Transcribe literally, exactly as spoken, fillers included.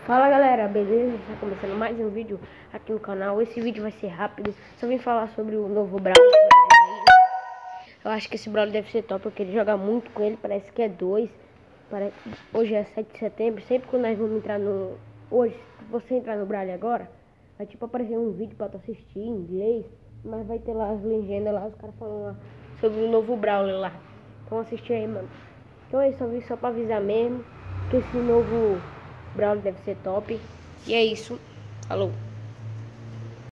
Fala galera, beleza? Está começando mais um vídeo aqui no canal. Esse vídeo vai ser rápido, só vim falar sobre o novo Brawl. Eu acho que esse Brawl deve ser top, eu queria jogar muito com ele, parece que é dois. Parece... Hoje é sete de setembro, sempre que nós vamos entrar no... Hoje, se você entrar no Brawl agora, vai tipo aparecer um vídeo pra tu assistir em inglês, mas vai ter lá as legendas lá, os caras falando lá sobre o novo Brawl lá. Então assistir aí, mano. Então é isso, eu vim só pra avisar mesmo que esse novo Brawl deve ser top. E é isso. Falou.